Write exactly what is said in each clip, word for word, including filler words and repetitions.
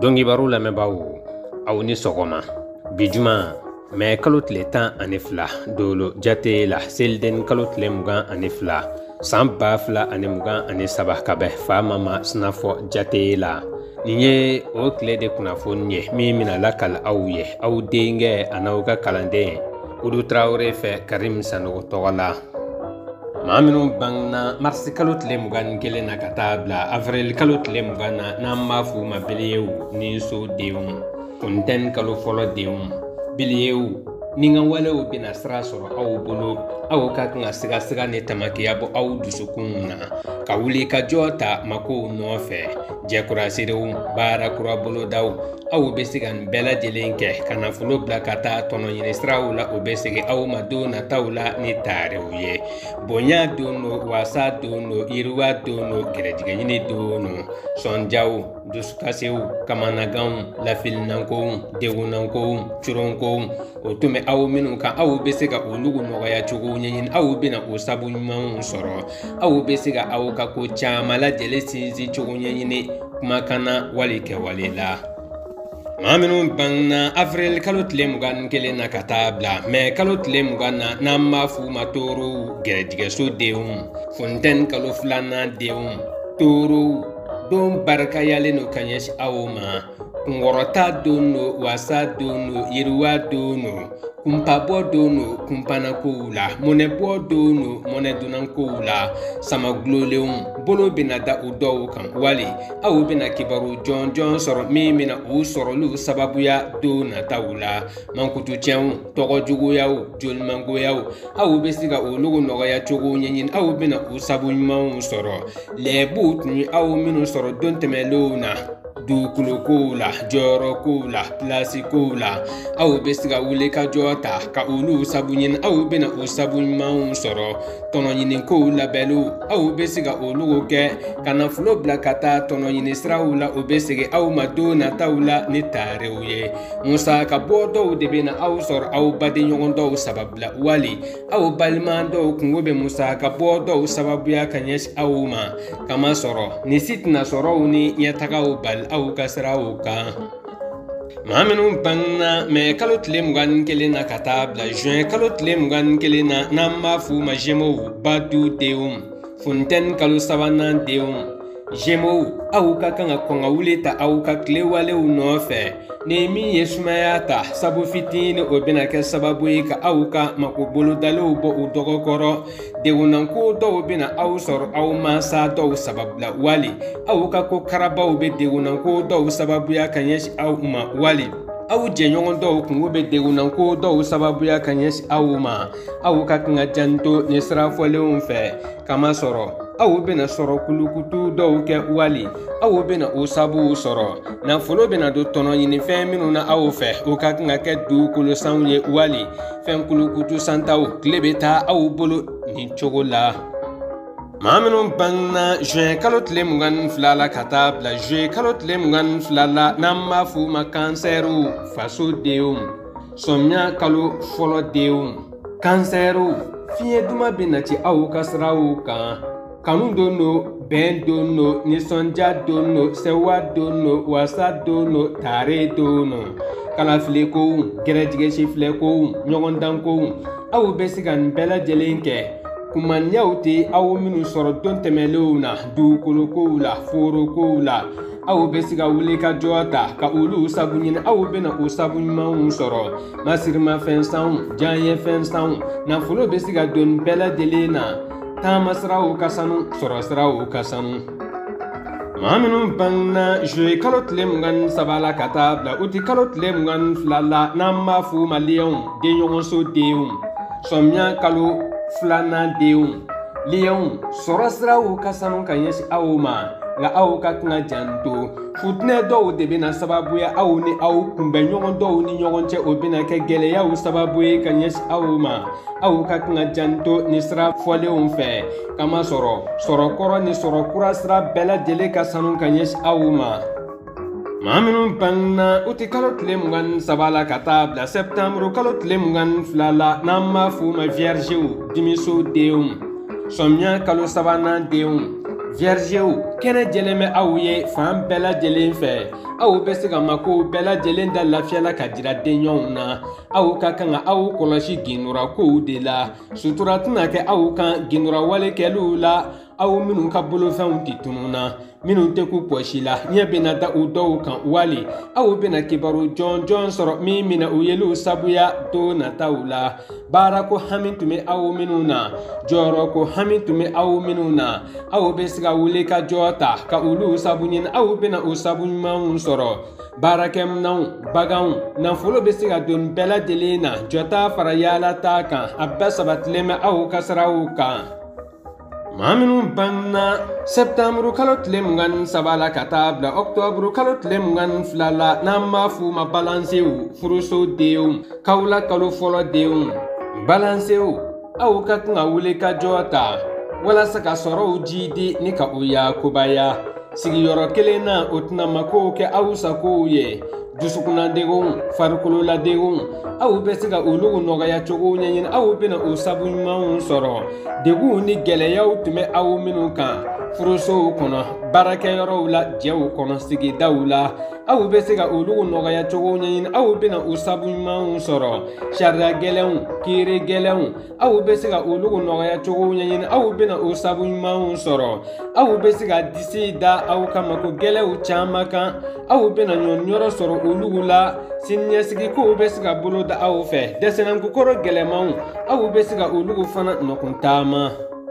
dongi baro la mebawo awni sogoma bijuma me kalot le tan anifla dolo jate la selden kalot le mugan anifla samba fla animugan ani sabah kabe fama ma snafo jate la niye o kle de kunafon ye mi mina lakal awye aw denge anawga kalande udu traore fe karim sanu tola maminu bangna marsi kalot le mugan gelena katabla avril kalot le mugana namma fu ma bilieu ni so deum kunten kalo folo deum bilieu ninga wale o bina sra soro aw bolo aw ka nga siga siga ne tamaki abo aw dusukunna ka wuli ka jota mako no fe je kura siru bara kura bolo daw aw be sigan bela jelenke kana fulo blakata tono yini srawla o be sige aw madona tawla ni tare uye bonya dono wasa dono irwa dono gerejiga yini dono sonjaw duskaseu kamanagam la filnanko degunanko churonko o tume aw minu ka aw be siga olugu no ya chugo nyin aw bina o sabu nyman soro aw be siga aw ka ko chamala jele sinzi chugo nyin makana walike walila maminu bangna avril kalot le mugan kelena katabla me kalot le mugana namma fu matoro gerejige so deum fonten kalo flana deum toro don barka yale no kanyesh awma ngorota dono wasa dono yirwa dono kumpabo dono kumpana koula monebo dono monedunan koula sama gloleum bolo binada udo kan wali awu bina kibaru jon jon soro mimina u soro lu sababu ya dona tawula mankutu chen togo jugo yaw jol mango yaw awu besiga o lugo no ya chogo nyin awu bina u sabu mawu soro lebut ni awu minu soro don temelona du kulokula joro kula plasi kula awu besiga wule ka jota ka ulu sabunyin awu bina u sabun mawu soro tono nyin kula belu awu besiga ulu ke kana flo blakata tono yini srawla obesege aw madona tawla ni tarewye musa ka bodo de bena aw sor aw bade nyondo sababla wali aw balmando kungobe musa ka bodo sababu ya kanyesh awma kama soro ni sitna soro ni yataka bal aw kasraw ka maminu bangna me kalot le mugan kelena katabla juin kalot le mugan kelena namma fu majemo badu deum fonten kalo sabana deum jemo au ka kanga konga wuleta au ka klewale unofe nemi yesmayata sabu fitini obina ke sababu ka au ka makubulu dalo bo udogokoro de unanko do obina au sor au masa do sababla wali au ka ko karaba obe de unanko do sababu ya kanyesh au ma wali awu jenyon do kungo be de unanko do sababu ya kanyesh au ma au ka kanga janto ni srafole unfe kama soro awu bena soro kulukutu do ke wali awu bena o sabu soro na folo bena do tono yini fe minu na awu fe o ka nga ke du kulu sanye wali fe kulukutu santaw klebeta awu bolo ni chogola maminu bangna juin kalot le mugan flala katabla juin kalot le mugan flala namma fu ma kanseru faso deum somnya kalo folo deum kanseru fiye duma binati awu kasrawu kan kanu dono ben dono nisonja dono sewa dono wasa dono tare dono kala fleko gerejige shi fleko nyogondan ko awu besigan bela jelenke kuman yauti awu minu soro don temelona du kolokula foro kula awu besiga wule ka jota ka ulu sabunyin awu bena o sabun maun soro masirma fensan janye fensan na fulo besiga don bela jelena tama sraw kasanu soro sraw kasanu maminu bangna je kalot le mungan sabala katabla uti kalot le mungan flala namma fu malion de nyon so deum somnya kalo flana deum lion soro sraw kasanu kanyesh awma nga aw ka tna janto futne do de bina sababu ya aw ni aw kumbe nyon do ni nyon che obina ke gele ya sababu e kanyesh awma aw ka tna janto ni sra fole on fe kama soro soro koro ni soro kura sra bela dele ka sanu kanyesh awma maminu bangna uti kalot le mungan sabala katabla septembre kalot le mungan flala namma fu ma vierge dimiso deum somnya kalo sabana deum Viergew kene jeleme aw ye fan bela jelen fe aw be se ka mako bela jelen da lafiya la ka dira denɲɔgɔnw na aw ka kan aw kɔlɔsi ginura kow de la sutura tɛna kɛ aw kan ginura wale kɛliw la aw minnu ka bolofɛnw tɛ tunu na minnu tɛ ku pɔsi la ɲɛ bɛna da u dɔw kan wali aw bɛna kibaru jɔn jɔn sɔrɔ min mina u yeliw sabuya don nataw la baara ko hami tun bɛ aw minnu na jɔyɔrɔ ko hami tun bɛ aw minnu na aw bɛ se ka wuli ka jɔ ta ka olu sabu ɲini aw bɛna o sabu ɲumanw sɔrɔ baarakɛminɛnw baganw nafolo bɛ se ka don bɛɛ lajɛlen na jɔta fara yaala ta kan a bɛɛ sabatilen bɛ aw ka saraw kan. maa minnu banna septamburu kalo tile mugan ni saba la ka taa bila ɔktɔburu kalo tile mugan ni fila la n'an b'a f'u ma balansew furuso denw kawula kalo fɔlɔ denw balansew aw ka kan ka wuli ka jɔ ta walasa ka sɔrɔw jidi ni ka u yakubaya sigiyɔrɔ kelen na o tɛna makow kɛ aw sagow ye dusukunnadegunw farikololadegungw aw bɛ se ka olu nɔgɔya cogo ɲɛɲini aw bɛna o sabu ɲumanw sɔrɔ degunw ni gɛlɛyaw tun bɛ aw minnu kan furusow kɔnɔ baarakɛyɔrɔw la jɛw kɔnɔ sigidaw la aw bɛ se ka olu nɔgɔya cogo ɲɛɲini aw bɛna o sabu ɲumanw sɔrɔ sariya gɛlɛnw kiiri gɛlɛnw aw bɛ se ka olu nɔgɔya cogo ɲɛɲini aw bɛna o sabu ɲumanw sɔrɔ aw bɛ se ka disi da aw ka mako gɛlɛnw caman kan aw bɛna ɲɔnyɔrɔ sɔrɔ olugu la siniɲɛsigi kow bɛ se ka bolo da aw fɛ dɛsɛnɛnkokɔrɔ gɛlɛmanw aw bɛ se ka olugu fana nɔkun taama.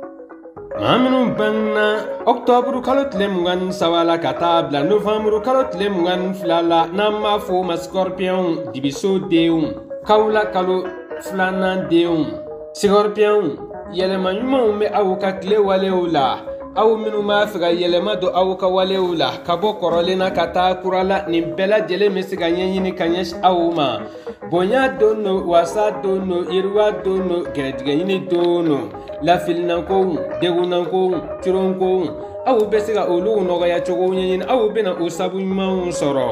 maa minnu banna ɔktɔburu kalo tile mugan ni saba la ka taa bila novanburu kalo tile mugan ni fila la n'an b'a f'o ma scorpion dibiso denw kawula kalo filanan denw scorpion yɛlɛma ɲumanw bɛ aw ka tile walew la aw minnu b'a fɛ ka yɛlɛma don aw ka walew la ka bɔ kɔrɔlen na ka taa kura la nin bɛɛ lajɛlen bɛ se ka ɲɛɲini ka ɲɛsin aw ma bonya don no wasa don no yiriwa don no gɛrɛtigɛɲini don no lafilinankow degunnankow tironkow aw bɛ se ka olu nɔgɔya cogo ɲɛɲini aw bɛna o sabu ɲumanw sɔrɔ.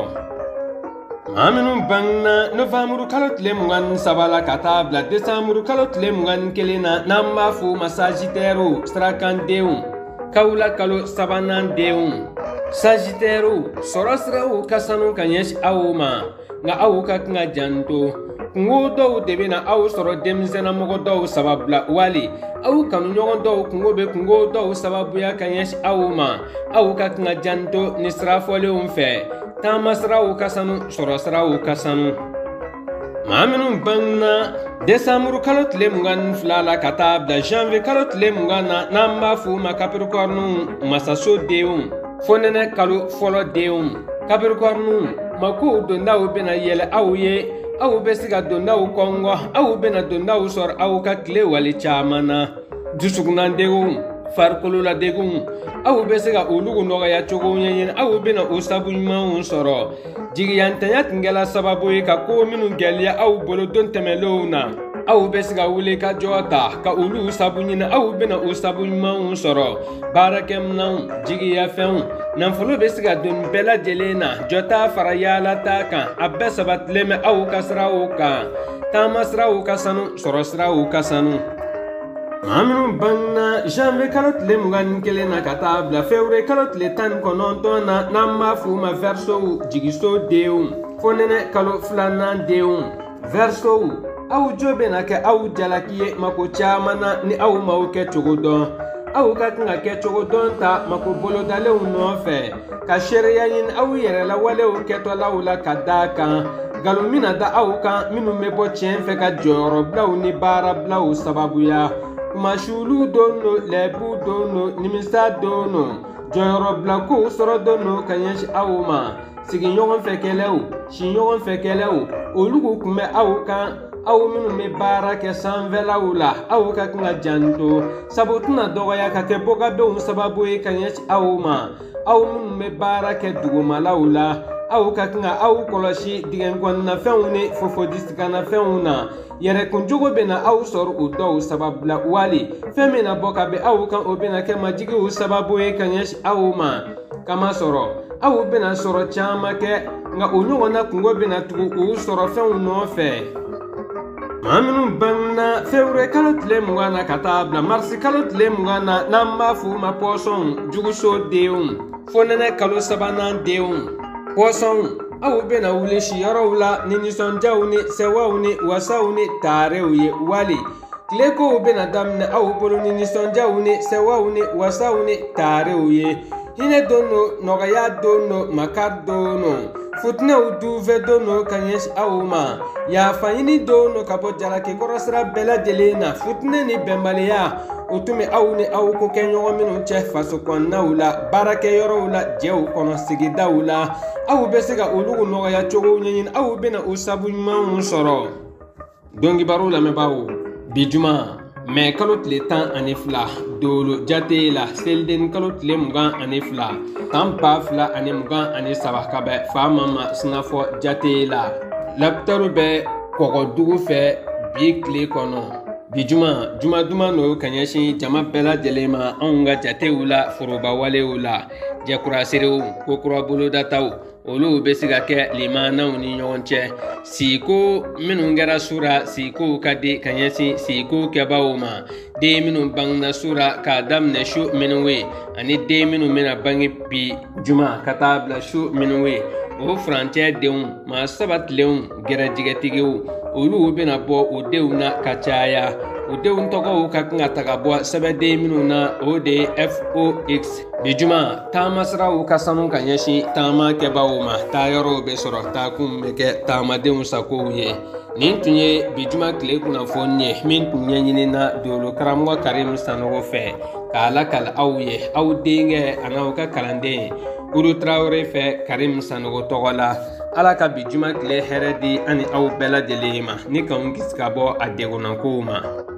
maa minnu banna novanburu kalo tile mugan ni saba la ka taa bila desanburu kalo tile mugan ni kelen na n'an b'a f'o ma sagitɛriw sirakandenw kawula kalo sabanan denw sagitɛriw sɔrɔ siraw ka sanu ka ɲɛsin aw ma nka aw ka kan ka janto kungo dɔw de bɛna aw sɔrɔ denmisɛnnamɔgɔ dɔw sababu la wali aw kanuɲɔgɔn dɔw kungo bɛ kungo dɔw sababuya ka ɲɛsin aw ma aw ka kan ka janto ni sirafɔlenw fɛ taama siraw ka sanu sɔrɔ siraw ka sanu. maa minnu banna desanburu kalo tile mugan ni fila la ka taa bila janvier kalo tile mugan na n'an b'a f'u ma capricorne masaso denw fonɛnɛ kalo fɔlɔ denw capricorne makow dondaw bɛna yɛlɛ aw ye aw bɛ se ka dondaw kɔngɔ aw bɛna dondaw sɔrɔ aw ka tile wale caman na dusukunnadegunw farikololadegungw aw bɛ se ka olu nɔgɔya cogo ɲɛɲini aw bɛna o sabu ɲumanw sɔrɔ jigiyantanya tun kɛla sababu ye ka ko minnu gɛlɛya aw bolo don tɛmɛlenw na aw bɛ se ka wuli ka jɔ ta ka olu sabu ɲini aw bɛna o sabu ɲumanw sɔrɔ baarakɛminɛnw jigiyafɛnw nafolo bɛ se ka don bɛɛ lajɛlen na jɔta fara yaala ta kan a bɛɛ sabatilen bɛ aw ka siraw kan taama siraw ka sanu sɔrɔ siraw ka sanu. maa minnu banna janvier kalo tile mugan ni kelen na ka taa bila février kalo tile tan ni kɔnɔntɔn na n'an b'a f'u ma verseau jigiso denw fonɛnɛ kalo filanan denw verseau aw jo bɛna kɛ aw jalaki ye mako caman na ni aw m'aw kɛ cogo dɔn aw ka kan ka kɛ cogo dɔn ta mako bolodalenw nɔfɛ ka seereya ɲini aw yɛrɛ la walew kɛtɔlaw la ka daa kan nkalon mina da aw kan minnu bɛ bɔ tiɲɛ fɛ ka jɔyɔrɔbilaw ni baarabilaw sababuya kumasiwulu don no lɛbu don no nimisa don no jɔyɔrɔbilakow sɔrɔ don no ka ɲɛsin aw ma sigiɲɔgɔn fɛ kɛlɛw siɲɔgɔn fɛ kɛlɛw olugu kun bɛ aw kan aw minnu bɛ baara kɛ sanfɛlaw la aw ka kan ka janto sabu tɛna dɔgɔya ka kɛ bɔkadenw sababu ye ka ɲɛsin aw ma aw minnu bɛ baara kɛ dugumalaw la aw ka kan ka aw kɔlɔsi digɛnkɔnɔnafɛnw ni fofodisigannafɛnw na yɛrɛkunjogo bɛna aw sɔrɔ o dɔw sababu la wali fɛn min na bɔ ka bɛn aw kan o bɛna kɛ majigiw sababu ye ka ɲɛsin aw ma kamasɔrɔ aw bɛna sɔrɔ caman kɛ nka o ɲɔgɔnna kungo bɛna tugu o sɔrɔ fɛnw nɔfɛ. Maminu bangna fevre kalot le mwana katabla marsi kalot le mwana namma fu ma poisson juguso deum fonene kalo sabana deum poisson awu bena wule shi yarawla nini son jawni sewawni wasawni tarewye wali kleko bena damne awu bolo nini son jawni sewawni wasawni tarewye hine dono nogaya dono makar dono futne uduve dono kanyesh awuma ya fayini dono kapo jalake korosra bela jelena futne ni bembaleya utume awni aw ko kenyo minu che faso konnawla barake yorowla jew kono sigidawla aw besiga ulugu nogaya chogo nyin aw bena usabu man soro dongi barula me bawo bijuma me kalot le tan anifla dolo jate la selden kalot le mugan anifla tampa fla animugan ani sabaka be famama snafo jate la laptaru be kogo dugu fe bikle kono bijuma juma duma no kanyashi jama bela jelema anga jate ula foroba wale ula jakura serew kokura bolo dataw olu be siga ke limana ni nyonche siko minu ngara sura siko kadi kanyasi siko ke bawuma de minu bangna sura ka damne shu minwe ani de minu mena bangi bi juma katabla shu minwe o frontière deun ma sabat leun gera jigetigew olu bena bo o deuna kachaya o deun togo ka ngata ka bo sabade minu na o de fox bijuma tamasra o kasanu kanyashi tama ke bawuma tayoro be soro ta kum ke tama deun sakoye nin tunye bijuma kle kuna fonye min tunye nyina dolo karamwa karim sanogo fe kala kala awye aw denge anawka kalande Uru Traore fe Karim Sanogo Togola ala ka bijuma kle heredi ani aw bela delema ni kan kiskabo adegonakoma